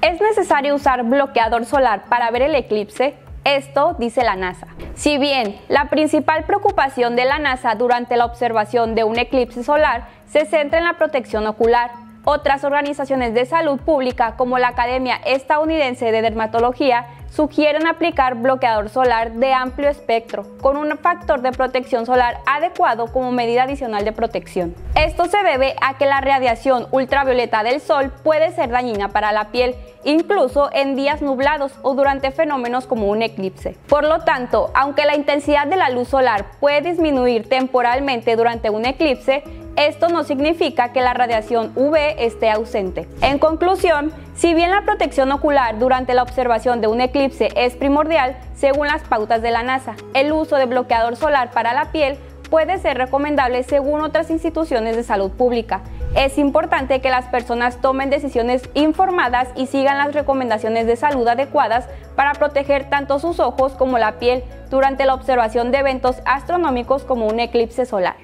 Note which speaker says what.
Speaker 1: ¿Es necesario usar bloqueador solar para ver el eclipse? Esto dice la NASA. Si bien la principal preocupación de la NASA durante la observación de un eclipse solar se centra en la protección ocular, otras organizaciones de salud pública, como la Academia Estadounidense de Dermatología, sugieren aplicar bloqueador solar de amplio espectro, con un factor de protección solar adecuado como medida adicional de protección. Esto se debe a que la radiación ultravioleta del sol puede ser dañina para la piel, incluso en días nublados o durante fenómenos como un eclipse. Por lo tanto, aunque la intensidad de la luz solar puede disminuir temporalmente durante un eclipse, esto no significa que la radiación UV esté ausente. En conclusión, si bien la protección ocular durante la observación de un eclipse es primordial, según las pautas de la NASA, el uso de bloqueador solar para la piel puede ser recomendable según otras instituciones de salud pública. Es importante que las personas tomen decisiones informadas y sigan las recomendaciones de salud adecuadas para proteger tanto sus ojos como la piel durante la observación de eventos astronómicos como un eclipse solar.